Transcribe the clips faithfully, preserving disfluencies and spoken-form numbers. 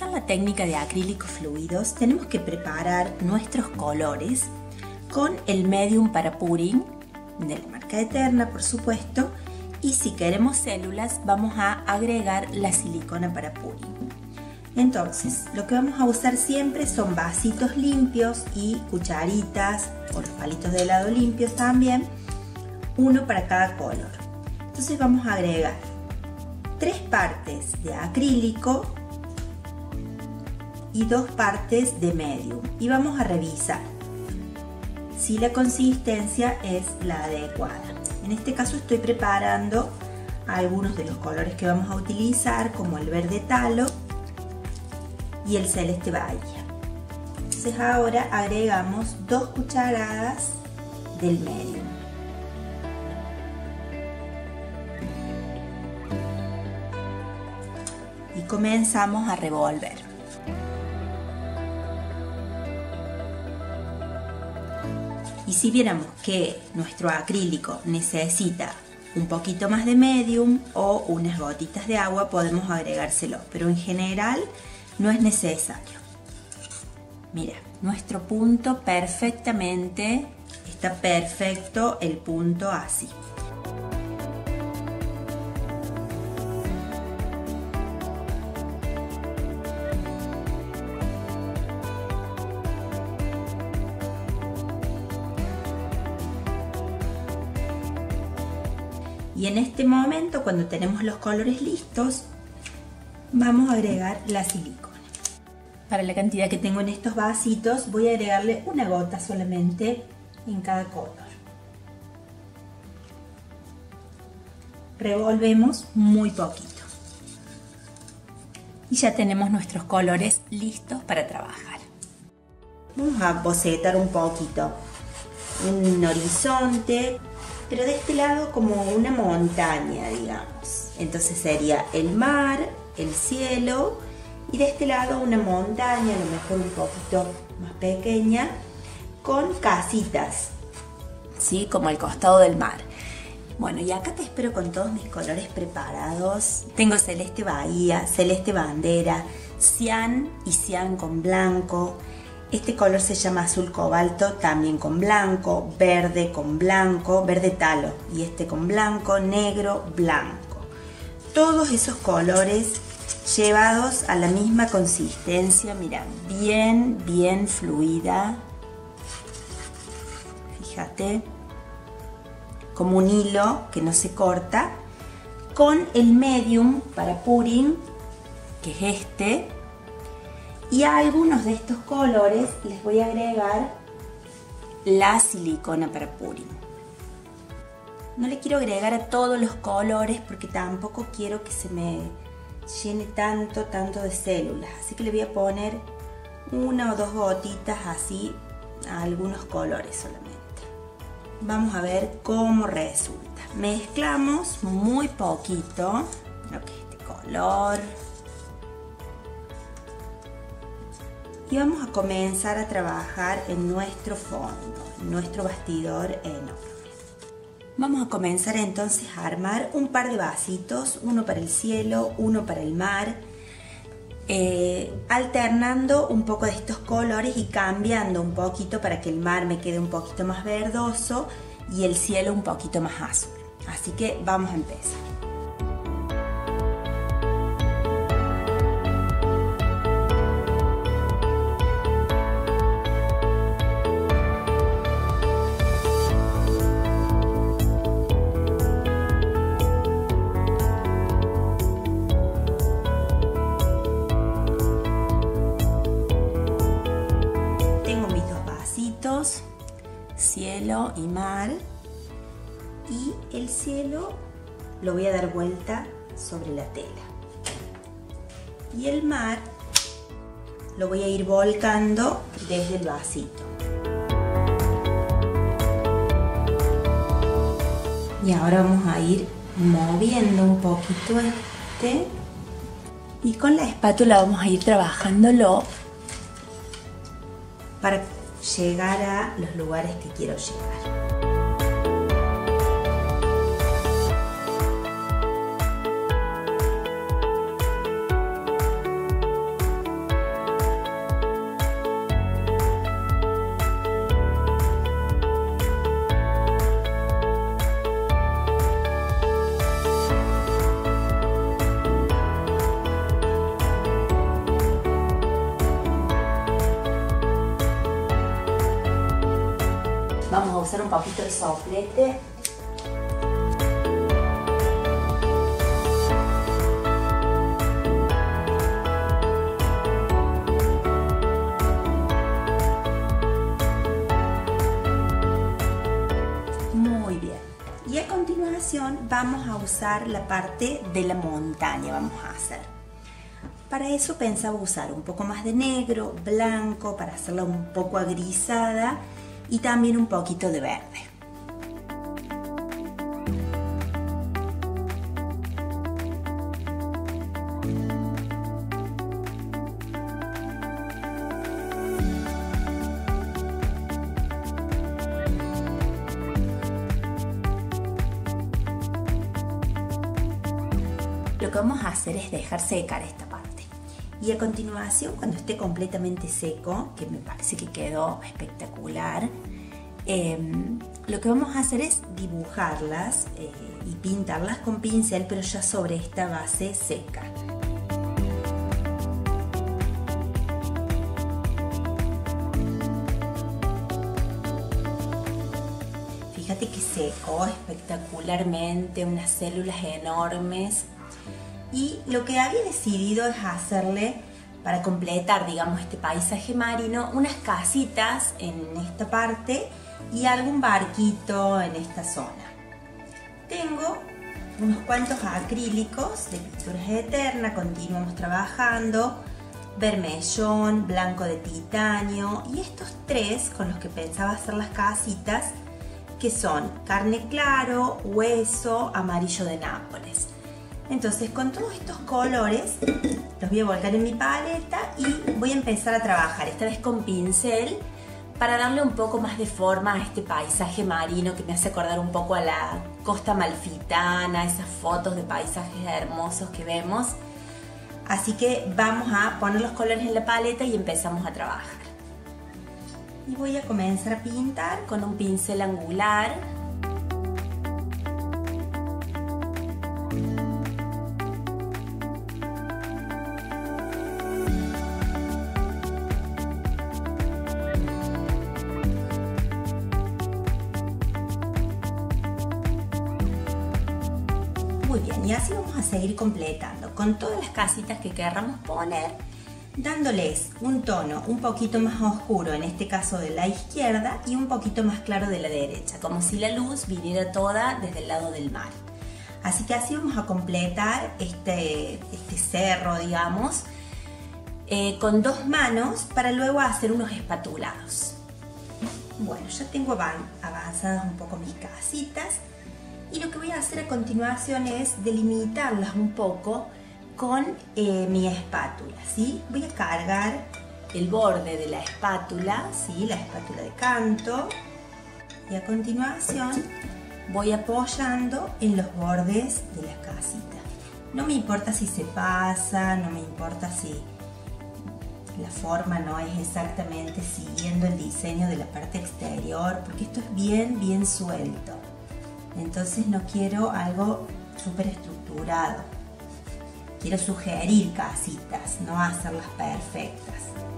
usar la técnica de acrílicos fluidos tenemos que preparar nuestros colores con el medium para pudding de la marca Eterna, por supuesto, y si queremos células vamos a agregar la silicona para pudding. Entonces, lo que vamos a usar siempre son vasitos limpios y cucharitas o los palitos de helado limpios también, uno para cada color. Entonces vamos a agregar tres partes de acrílico y dos partes de medium y vamos a revisar si la consistencia es la adecuada. En este caso estoy preparando algunos de los colores que vamos a utilizar, como el verde talo y el celeste bahía. Entonces ahora agregamos dos cucharadas del medium. Y comenzamos a revolver. Y si viéramos que nuestro acrílico necesita un poquito más de medium o unas gotitas de agua, podemos agregárselo, pero en general no es necesario. Mira, nuestro punto perfectamente, está perfecto el punto así. Y en este momento, cuando tenemos los colores listos, vamos a agregar la silicona. Para la cantidad que tengo en estos vasitos, voy a agregarle una gota solamente en cada color. Revolvemos muy poquito. Y ya tenemos nuestros colores listos para trabajar. Vamos a bocetar un poquito un horizonte, pero de este lado como una montaña, digamos. Entonces sería el mar, el cielo, y de este lado una montaña, a lo mejor un poquito más pequeña, con casitas, ¿sí? Como al costado del mar. Bueno, y acá te espero con todos mis colores preparados. Tengo celeste bahía, celeste bandera, cian y cian con blanco. Este color se llama azul cobalto, también con blanco, verde con blanco, verde talo, y este con blanco, negro, blanco. Todos esos colores llevados a la misma consistencia, mira, bien, bien fluida. Fíjate, como un hilo que no se corta, con el medium para pudding, que es este. Y a algunos de estos colores les voy a agregar la silicona para pudding. No le quiero agregar a todos los colores porque tampoco quiero que se me llene tanto, tanto de células. Así que le voy a poner una o dos gotitas así a algunos colores solamente. Vamos a ver cómo resulta. Mezclamos muy poquito lo que es este color. Y vamos a comenzar a trabajar en nuestro fondo, en nuestro bastidor enorme. Vamos a comenzar entonces a armar un par de vasitos, uno para el cielo, uno para el mar, eh, alternando un poco de estos colores y cambiando un poquito para que el mar me quede un poquito más verdoso y el cielo un poquito más azul. Así que vamos a empezar. Cielo y mar, y el cielo lo voy a dar vuelta sobre la tela y el mar lo voy a ir volcando desde el vasito. Y ahora vamos a ir moviendo un poquito este y con la espátula vamos a ir trabajándolo para llegar a los lugares que quiero llegar. usar un poquito de soplete. Muy bien. Y a continuación vamos a usar la parte de la montaña, vamos a hacer. Para eso pensaba usar un poco más de negro, blanco, para hacerla un poco agrisada y también un poquito de verde. Lo que vamos a hacer es dejar secar esta parte. Y a continuación, cuando esté completamente seco, que me parece que quedó espectacular, eh, lo que vamos a hacer es dibujarlas eh, y pintarlas con pincel, pero ya sobre esta base seca. Fíjate que secó espectacularmente, unas células enormes. Y lo que había decidido es hacerle, para completar, digamos, este paisaje marino, unas casitas en esta parte y algún barquito en esta zona. Tengo unos cuantos acrílicos de Pinturas Eterna, continuamos trabajando, vermellón, blanco de titanio y estos tres con los que pensaba hacer las casitas, que son carne claro, hueso, amarillo de Nápoles. Entonces, con todos estos colores los voy a volcar en mi paleta y voy a empezar a trabajar, esta vez con pincel, para darle un poco más de forma a este paisaje marino que me hace acordar un poco a la costa amalfitana, esas fotos de paisajes hermosos que vemos. Así que vamos a poner los colores en la paleta y empezamos a trabajar. Y voy a comenzar a pintar con un pincel angular. Muy bien, y así vamos a seguir completando con todas las casitas que querramos poner, dándoles un tono un poquito más oscuro, en este caso de la izquierda, y un poquito más claro de la derecha, como si la luz viniera toda desde el lado del mar. Así que así vamos a completar este, este cerro, digamos, eh, con dos manos para luego hacer unos espatulados. Bueno, ya tengo avanzadas un poco mis casitas. Y lo que voy a hacer a continuación es delimitarlas un poco con eh, mi espátula, ¿sí? Voy a cargar el borde de la espátula, ¿sí? La espátula de canto. Y a continuación voy apoyando en los bordes de la casita. No me importa si se pasa, no me importa si la forma no es exactamente siguiendo el diseño de la parte exterior, porque esto es bien, bien suelto. Entonces no quiero algo súper estructurado. Quiero sugerir casitas, no hacerlas perfectas.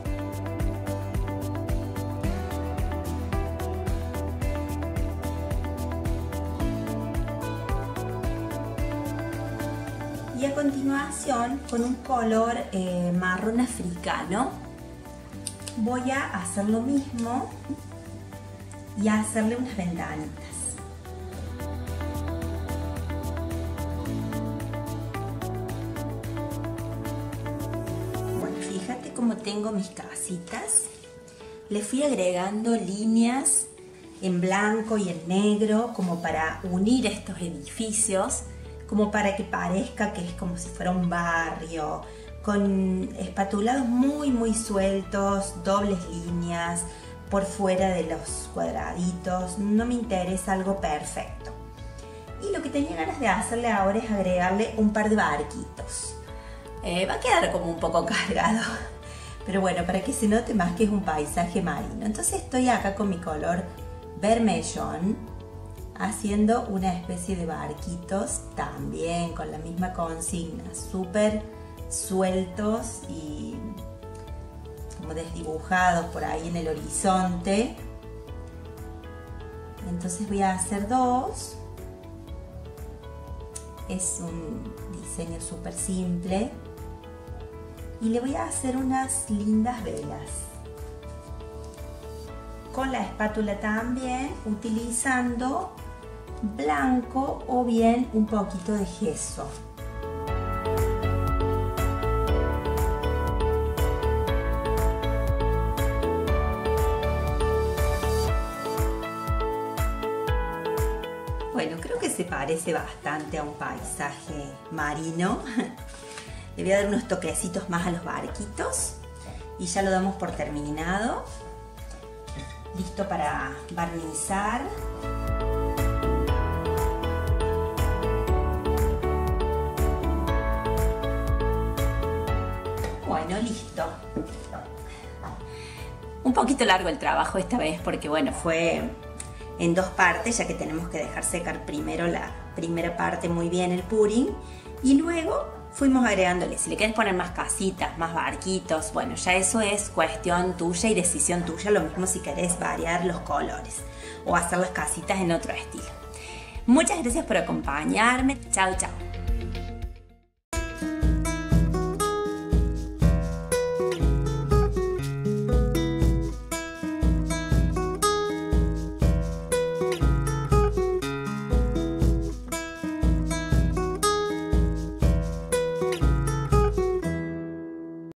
Y a continuación, con un color eh, marrón africano, voy a hacer lo mismo y a hacerle unas ventanitas. Como tengo mis casitas, le fui agregando líneas en blanco y en negro como para unir estos edificios, como para que parezca que es como si fuera un barrio, con espatulados muy muy sueltos, dobles líneas por fuera de los cuadraditos. No me interesa algo perfecto. Y lo que tenía ganas de hacerle ahora es agregarle un par de barquitos. Eh, va a quedar como un poco cargado, pero bueno, para que se note más que es un paisaje marino. Entonces estoy acá con mi color vermellón haciendo una especie de barquitos también con la misma consigna, súper sueltos y como desdibujados por ahí en el horizonte. Entonces voy a hacer dos. Es un diseño súper simple. Y le voy a hacer unas lindas velas. Con la espátula también, utilizando blanco o bien un poquito de gesso. Bueno, creo que se parece bastante a un paisaje marino. Le voy a dar unos toquecitos más a los barquitos y ya lo damos por terminado. Listo para barnizar. Bueno, listo. Un poquito largo el trabajo esta vez porque bueno, fue en dos partes, ya que tenemos que dejar secar primero la primera parte muy bien el pudding y luego fuimos agregándole. Si le quieres poner más casitas, más barquitos, bueno, ya eso es cuestión tuya y decisión tuya. Lo mismo si querés variar los colores o hacer las casitas en otro estilo. Muchas gracias por acompañarme. Chao, chao.